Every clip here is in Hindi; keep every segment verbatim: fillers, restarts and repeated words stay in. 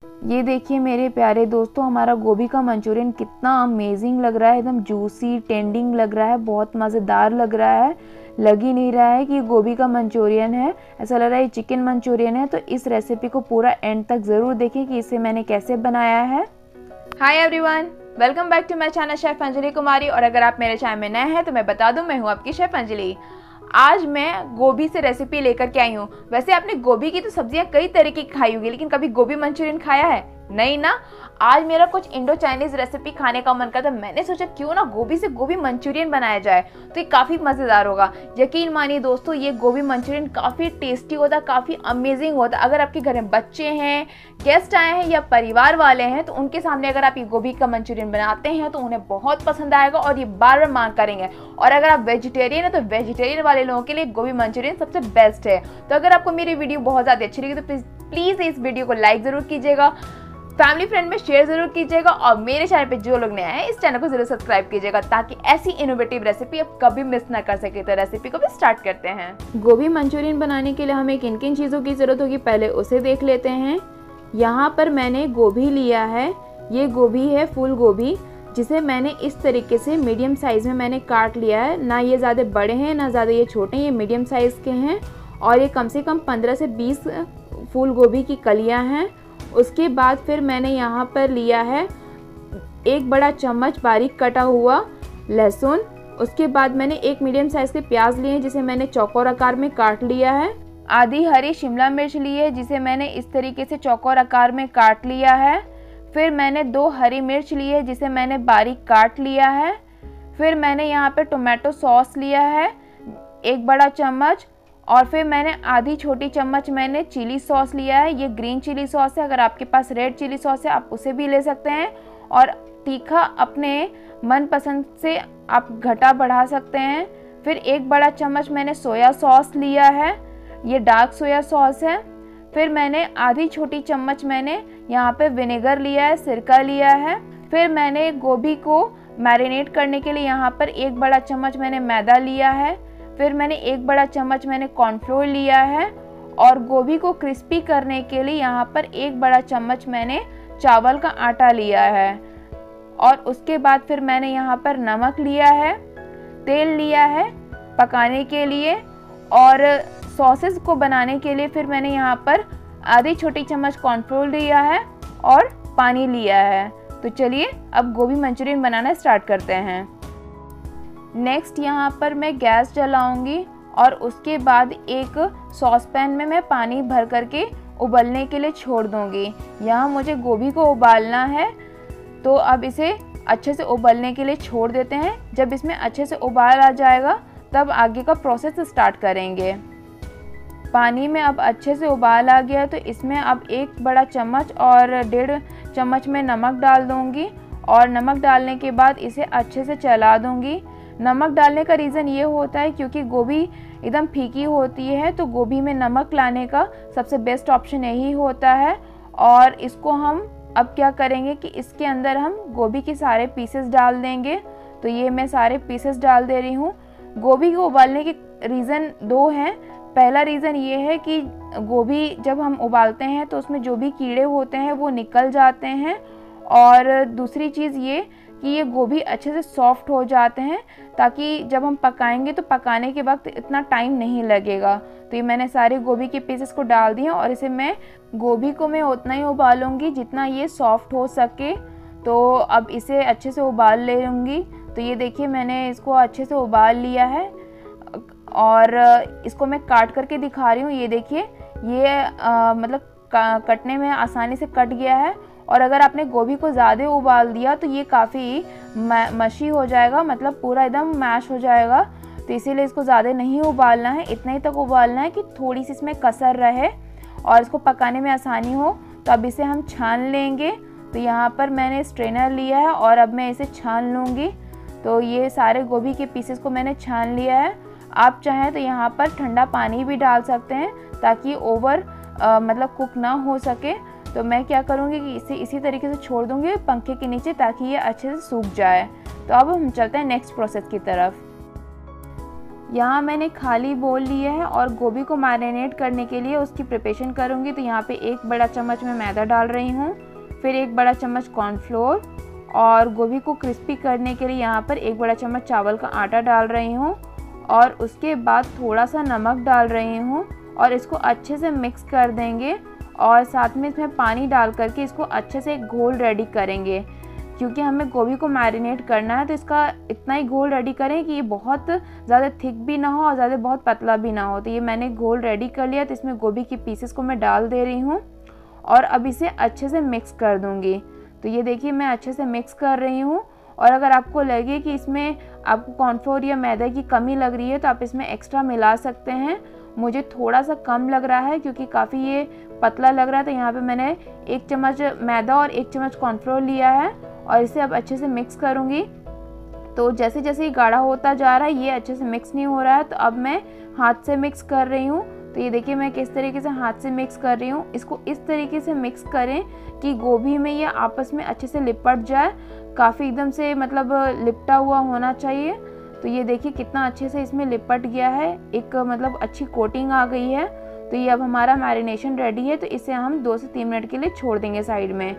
ये देखिए मेरे प्यारे दोस्तों, हमारा गोभी का मंचूरियन कितना अमेजिंग लग रहा है। एकदम जूसी टेंडिंग लग रहा है, बहुत मज़ेदार लग रहा है। लग ही नहीं रहा है कि गोभी का मंचूरियन है, ऐसा लग रहा है ये चिकन मंचूरियन है। तो इस रेसिपी को पूरा एंड तक ज़रूर देखें कि इसे मैंने कैसे बनाया है। Hi everyone, welcome back to my channel chef Anjali Kumari. और अगर आप मेरे चैनल में नए हैं तो मैं बता दूं, मैं हूं आपकी शेफ अंजलि। आज मैं गोभी से रेसिपी लेकर के आई हूँ। वैसे आपने गोभी की तो सब्जियां कई तरीके की खाई होगी, लेकिन कभी गोभी मंचूरियन खाया है? नहीं ना। आज मेरा कुछ इंडो चाइनीज रेसिपी खाने का मन करता, मैंने सोचा क्यों ना गोभी से गोभी मंचूरियन बनाया जाए, तो ये काफ़ी मज़ेदार होगा। यकीन मानिए दोस्तों, ये गोभी मंचूरियन काफ़ी टेस्टी होता, काफ़ी अमेजिंग होता। अगर आपके घर में बच्चे हैं, गेस्ट आए हैं या परिवार वाले हैं, तो उनके सामने अगर आप ये गोभी का मंचूरियन बनाते हैं तो उन्हें बहुत पसंद आएगा और ये बार बार मांग करेंगे। और अगर आप वेजिटेरियन हैं तो वेजिटेरियन वाले लोगों के लिए गोभी मंचूरियन सबसे बेस्ट है। तो अगर आपको मेरी वीडियो बहुत ज़्यादा अच्छी लगी तो प्लीज़ प्लीज़ इस वीडियो को लाइक ज़रूर कीजिएगा, फैमिली फ्रेंड में शेयर जरूर कीजिएगा, और मेरे चैनल पे जो लोग नए हैं इस चैनल को जरूर सब्सक्राइब कीजिएगा ताकि ऐसी इनोवेटिव रेसिपी आप कभी मिस ना कर सके। तो रेसिपी को भी स्टार्ट करते हैं। गोभी मंचूरियन बनाने के लिए हमें किन किन चीज़ों की ज़रूरत होगी पहले उसे देख लेते हैं। यहाँ पर मैंने गोभी लिया है, ये गोभी है फूल गोभी, जिसे मैंने इस तरीके से मीडियम साइज़ में मैंने काट लिया है। ना ये ज़्यादा बड़े हैं ना ज़्यादा ये छोटे हैं, ये मीडियम साइज़ के हैं। और ये कम से कम पंद्रह से बीस फूल गोभी की कलियाँ हैं। उसके बाद फिर मैंने यहाँ पर लिया है एक बड़ा चम्मच बारीक कटा हुआ लहसुन। उसके बाद मैंने एक मीडियम साइज़ के प्याज लिए हैं जिसे मैंने चौकोर आकार में काट लिया है। आधी हरी शिमला मिर्च ली है जिसे मैंने इस तरीके से चौकोर आकार में काट लिया है। फिर मैंने दो हरी मिर्च ली है जिसे मैंने बारीक काट लिया है। फिर मैंने यहाँ पर टोमेटो सॉस लिया है एक बड़ा चम्मच। और फिर मैंने आधी छोटी चम्मच मैंने चिली सॉस लिया है, ये ग्रीन चिली सॉस है। अगर आपके पास रेड चिली सॉस है आप उसे भी ले सकते हैं, और तीखा अपने मनपसंद से आप घटा बढ़ा सकते हैं। फिर एक बड़ा चम्मच मैंने सोया सॉस लिया है, ये डार्क सोया सॉस है। फिर मैंने आधी छोटी चम्मच मैंने यहाँ पे विनेगर लिया है, सिरका लिया है। फिर मैंने गोभी को मैरिनेट करने के लिए यहाँ पर एक बड़ा चम्मच मैंने मैदा लिया है। फिर मैंने एक बड़ा चम्मच मैंने कॉर्नफ्लोर लिया है। और गोभी को क्रिस्पी करने के लिए यहाँ पर एक बड़ा चम्मच मैंने चावल का आटा लिया है। और उसके बाद फिर मैंने यहाँ पर नमक लिया है, तेल लिया है पकाने के लिए, और सॉसेस को बनाने के लिए फिर मैंने यहाँ पर आधी छोटी चम्मच कॉर्नफ्लोर लिया है और पानी लिया है। तो चलिए अब गोभी मंचूरियन बनाना स्टार्ट करते हैं। नेक्स्ट यहाँ पर मैं गैस जलाऊंगी और उसके बाद एक सॉस पैन में मैं पानी भर करके उबलने के लिए छोड़ दूंगी। यहाँ मुझे गोभी को उबालना है, तो अब इसे अच्छे से उबलने के लिए छोड़ देते हैं। जब इसमें अच्छे से उबाल आ जाएगा तब आगे का प्रोसेस स्टार्ट करेंगे। पानी में अब अच्छे से उबाल आ गया तो इसमें अब एक बड़ा चम्मच और डेढ़ चम्मच में नमक डाल दूँगी, और नमक डालने के बाद इसे अच्छे से चला दूँगी। नमक डालने का रीज़न ये होता है क्योंकि गोभी एकदम फीकी होती है, तो गोभी में नमक लाने का सबसे बेस्ट ऑप्शन यही होता है। और इसको हम अब क्या करेंगे कि इसके अंदर हम गोभी के सारे पीसेस डाल देंगे। तो ये मैं सारे पीसेस डाल दे रही हूँ। गोभी को उबालने के रीज़न दो हैं। पहला रीज़न ये है कि गोभी जब हम उबालते हैं तो उसमें जो भी कीड़े होते हैं वो निकल जाते हैं, और दूसरी चीज़ ये कि ये गोभी अच्छे से सॉफ्ट हो जाते हैं, ताकि जब हम पकाएंगे तो पकाने के वक्त इतना टाइम नहीं लगेगा। तो ये मैंने सारे गोभी के पीसेस को डाल दिए, और इसे मैं गोभी को मैं उतना ही उबालूंगी जितना ये सॉफ्ट हो सके। तो अब इसे अच्छे से उबाल ले लूँगी। तो ये देखिए मैंने इसको अच्छे से उबाल लिया है, और इसको मैं काट करके दिखा रही हूँ। ये देखिए ये आ, मतलब कटने में आसानी से कट गया है। और अगर आपने गोभी को ज़्यादा उबाल दिया तो ये काफ़ी मशी हो जाएगा, मतलब पूरा एकदम मैश हो जाएगा। तो इसीलिए इसको ज़्यादा नहीं उबालना है, इतना ही तक उबालना है कि थोड़ी सी इसमें कसर रहे और इसको पकाने में आसानी हो। तो अब इसे हम छान लेंगे। तो यहाँ पर मैंने स्ट्रेनर लिया है और अब मैं इसे छान लूँगी। तो ये सारे गोभी के पीसेस को मैंने छान लिया है। आप चाहें तो यहाँ पर ठंडा पानी भी डाल सकते हैं ताकि ओवर आ, मतलब कुक ना हो सके। तो मैं क्या करूँगी कि इसे इसी तरीके से छोड़ दूँगी पंखे के नीचे ताकि ये अच्छे से सूख जाए। तो अब हम चलते हैं नेक्स्ट प्रोसेस की तरफ। यहाँ मैंने खाली बोल लिया है और गोभी को मैरिनेट करने के लिए उसकी प्रिपरेशन करूँगी। तो यहाँ पे एक बड़ा चम्मच मैं मैदा डाल रही हूँ, फिर एक बड़ा चम्मच कॉर्नफ्लोर, और गोभी को क्रिस्पी करने के लिए यहाँ पर एक बड़ा चम्मच चावल का आटा डाल रही हूँ, और उसके बाद थोड़ा सा नमक डाल रही हूँ और इसको अच्छे से मिक्स कर देंगे। और साथ में इसमें पानी डाल करके इसको अच्छे से एक घोल रेडी करेंगे, क्योंकि हमें गोभी को मैरिनेट करना है। तो इसका इतना ही घोल रेडी करें कि ये बहुत ज़्यादा थिक भी ना हो और ज़्यादा बहुत पतला भी ना हो। तो ये मैंने घोल रेडी कर लिया। तो इसमें गोभी की पीसेस को मैं डाल दे रही हूँ और अब इसे अच्छे से मिक्स कर दूँगी। तो ये देखिए मैं अच्छे से मिक्स कर रही हूँ। और अगर आपको लगे कि इसमें आपको कॉर्नफ्लोर या मैदा की कमी लग रही है तो आप इसमें एक्स्ट्रा मिला सकते हैं। मुझे थोड़ा सा कम लग रहा है क्योंकि काफ़ी ये पतला लग रहा है। तो यहाँ पे मैंने एक चम्मच मैदा और एक चम्मच कॉर्नफ्लोर लिया है और इसे अब अच्छे से मिक्स करूँगी। तो जैसे जैसे ये गाढ़ा होता जा रहा है, ये अच्छे से मिक्स नहीं हो रहा है, तो अब मैं हाथ से मिक्स कर रही हूँ। तो ये देखिए मैं किस तरीके से हाथ से मिक्स कर रही हूँ। इसको इस तरीके से मिक्स करें कि गोभी में ये आपस में अच्छे से लिपट जाए, काफ़ी एकदम से मतलब लिपटा हुआ होना चाहिए। तो ये देखिए कितना अच्छे से इसमें लिपट गया है, एक मतलब अच्छी कोटिंग आ गई है। तो ये अब हमारा मैरिनेशन रेडी है। तो इसे हम दो से तीन मिनट के लिए छोड़ देंगे साइड में।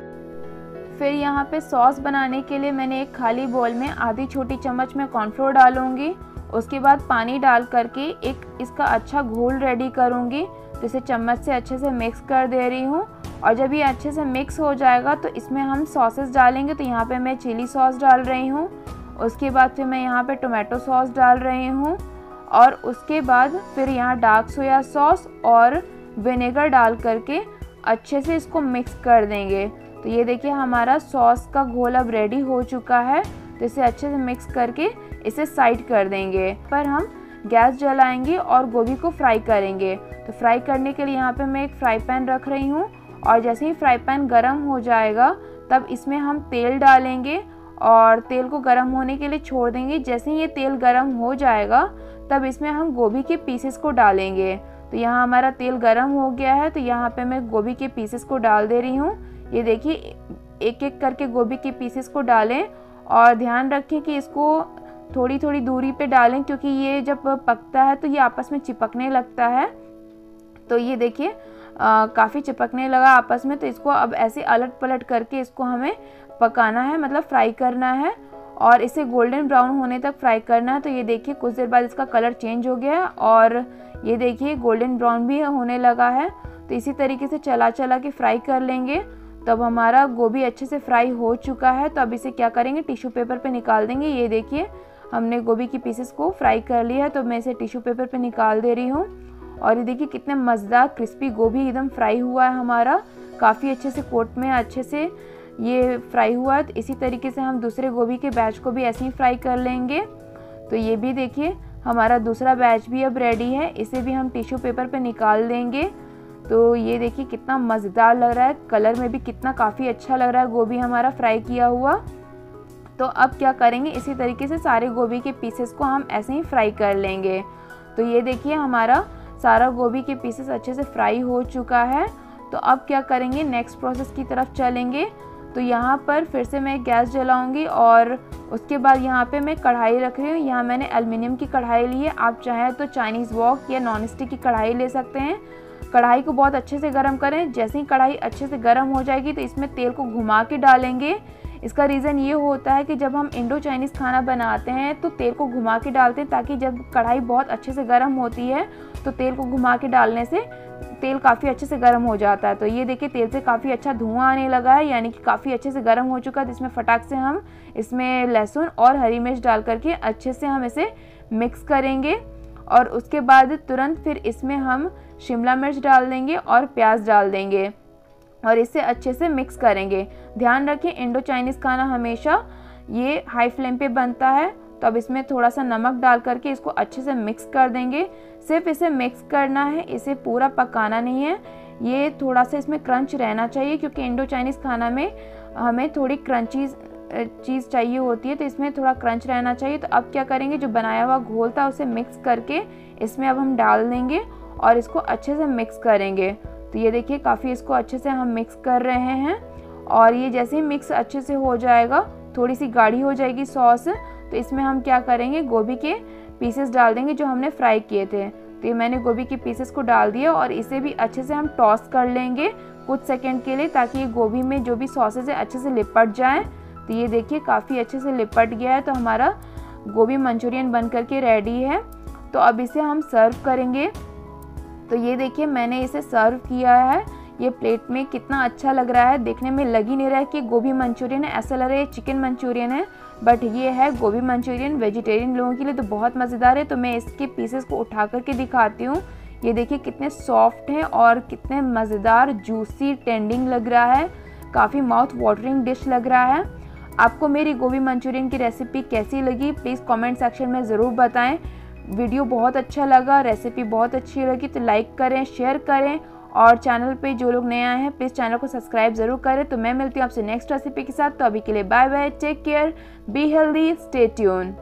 फिर यहाँ पे सॉस बनाने के लिए मैंने एक खाली बोल में आधी छोटी चम्मच में कॉर्नफ्लोर डालूंगी। उसके बाद पानी डाल करके एक इसका अच्छा घोल रेडी करूँगी। तो इसे चम्मच से अच्छे से मिक्स कर दे रही हूँ। और जब ये अच्छे से मिक्स हो जाएगा तो इसमें हम सॉसेस डालेंगे। तो यहाँ पे मैं चिली सॉस डाल रही हूँ, उसके बाद फिर मैं यहाँ पे टोमेटो सॉस डाल रही हूँ, और उसके बाद फिर यहाँ डार्क सोया सॉस और विनेगर डाल करके अच्छे से इसको मिक्स कर देंगे। तो ये देखिए हमारा सॉस का घोल अब रेडी हो चुका है। तो इसे अच्छे से मिक्स करके इसे साइड कर देंगे। पर हम गैस जलाएंगे और गोभी को फ्राई करेंगे। तो फ्राई करने के लिए यहाँ पे मैं एक फ्राई पैन रख रही हूँ, और जैसे ही फ्राई पैन गरम हो जाएगा तब इसमें हम तेल डालेंगे और तेल को गरम होने के लिए छोड़ देंगे। जैसे ही ये तेल गरम हो जाएगा तब इसमें हम गोभी के पीसेस को डालेंगे। तो यहाँ हमारा तेल गरम हो गया है। तो यहाँ पे मैं गोभी के पीसेस को डाल दे रही हूँ। ये देखिए एक एक करके गोभी के पीसेस को डालें, और ध्यान रखें कि इसको थोड़ी थोड़ी दूरी पे डालें, क्योंकि ये जब पकता है तो ये आपस में चिपकने लगता है। तो ये देखिए काफ़ी चिपकने लगा आपस में। तो इसको अब ऐसे अलट पलट करके इसको हमें पकाना है, मतलब फ्राई करना है, और इसे गोल्डन ब्राउन होने तक फ्राई करना है। तो ये देखिए कुछ देर बाद इसका कलर चेंज हो गया है और ये देखिए गोल्डन ब्राउन भी होने लगा है। तो इसी तरीके से चला चला के फ्राई कर लेंगे। तब हमारा गोभी अच्छे से फ्राई हो चुका है। तो अब इसे क्या करेंगे, टिश्यू पेपर पे निकाल देंगे। ये देखिए हमने गोभी की पीसेस को फ्राई कर लिया है। तो मैं इसे टिश्यू पेपर पे निकाल दे रही हूँ। और ये देखिए कितने मज़ेदार क्रिस्पी गोभी एकदम फ्राई हुआ है हमारा, काफ़ी अच्छे से कोट में अच्छे से ये फ्राई हुआ है। तो इसी तरीके से हम दूसरे गोभी के बैच को भी ऐसे ही फ्राई कर लेंगे। तो ये भी देखिए हमारा दूसरा बैच भी अब रेडी है, इसे भी हम टिश्यू पेपर पे निकाल देंगे। तो ये देखिए कितना मज़ेदार लग रहा है, कलर में भी कितना काफ़ी अच्छा लग रहा है गोभी हमारा फ्राई किया हुआ। तो अब क्या करेंगे, इसी तरीके से सारे गोभी के पीसेस को हम ऐसे ही फ्राई कर लेंगे। तो ये देखिए हमारा सारा गोभी के पीसेस अच्छे से फ्राई हो चुका है। तो अब क्या करेंगे, नेक्स्ट प्रोसेस की तरफ चलेंगे। तो यहाँ पर फिर से मैं गैस जलाऊंगी और उसके बाद यहाँ पे मैं कढ़ाई रख रही हूँ। यहाँ मैंने एल्युमिनियम की कढ़ाई ली है, आप चाहें तो चाइनीज़ वॉक या नॉन स्टिक की कढ़ाई ले सकते हैं। कढ़ाई को बहुत अच्छे से गर्म करें। जैसे ही कढ़ाई अच्छे से गर्म हो जाएगी तो इसमें तेल को घुमा के डालेंगे। इसका रीज़न ये होता है कि जब हम इंडो चाइनीज़ खाना बनाते हैं तो तेल को घुमा के डालते हैं, ताकि जब कढ़ाई बहुत अच्छे से गर्म होती है तो तेल को घुमा के डालने से तेल काफ़ी अच्छे से गर्म हो जाता है। तो ये देखिए तेल से काफ़ी अच्छा धुआं आने लगा है, यानी कि काफ़ी अच्छे से गर्म हो चुका है। तो इसमें फटाक से हम इसमें लहसुन और हरी मिर्च डाल करके अच्छे से हम इसे मिक्स करेंगे। और उसके बाद तुरंत फिर इसमें हम शिमला मिर्च डाल देंगे और प्याज डाल देंगे और इसे अच्छे से मिक्स करेंगे। ध्यान रखें इंडो चाइनीज़ खाना हमेशा ये हाई फ्लेम पे बनता है। तो अब इसमें थोड़ा सा नमक डाल करके इसको अच्छे से मिक्स कर देंगे। सिर्फ इसे मिक्स करना है, इसे पूरा पकाना नहीं है। ये थोड़ा सा इसमें क्रंच रहना चाहिए, क्योंकि इंडो चाइनीज़ खाना में हमें थोड़ी क्रंची चीज़ चाहिए होती है, तो इसमें थोड़ा क्रंच रहना चाहिए। तो अब क्या करेंगे, जो बनाया हुआ घोल था उसे मिक्स करके इसमें अब हम डाल देंगे और इसको अच्छे से मिक्स करेंगे। तो ये देखिए काफ़ी इसको अच्छे से हम मिक्स कर रहे हैं। और ये जैसे ही मिक्स अच्छे से हो जाएगा, थोड़ी सी गाढ़ी हो जाएगी सॉस, तो इसमें हम क्या करेंगे, गोभी के पीसेस डाल देंगे जो हमने फ्राई किए थे। तो ये मैंने गोभी के पीसेस को डाल दिया और इसे भी अच्छे से हम टॉस कर लेंगे कुछ सेकंड के लिए, ताकि ये गोभी में जो भी सॉसेज है अच्छे से लिपट जाए। तो ये देखिए काफ़ी अच्छे से लिपट गया है। तो हमारा गोभी मंचूरियन बन करके रेडी है। तो अब इसे हम सर्व करेंगे। तो ये देखिए मैंने इसे सर्व किया है। ये प्लेट में कितना अच्छा लग रहा है, देखने में लग ही नहीं रहा है कि गोभी मंचूरियन है, ऐसा लग रहा है चिकन मंचूरियन है, बट ये है गोभी मंचूरियन। वेजिटेरियन लोगों के लिए तो बहुत मज़ेदार है। तो मैं इसके पीसेस को उठा करके दिखाती हूँ। ये देखिए कितने सॉफ्ट हैं और कितने मज़ेदार जूसी टेंडिंग लग रहा है, काफ़ी माउथ वाटरिंग डिश लग रहा है। आपको मेरी गोभी मंचूरियन की रेसिपी कैसी लगी प्लीज़ कमेंट सेक्शन में ज़रूर बताएं। वीडियो बहुत अच्छा लगा, रेसिपी बहुत अच्छी लगी तो लाइक करें, शेयर करें, और चैनल पे जो लोग नए आए हैं प्लीज़ चैनल को सब्सक्राइब ज़रूर करें। तो मैं मिलती हूँ आपसे नेक्स्ट रेसिपी के साथ। तो अभी के लिए bye bye, take care, be healthy, stay tune.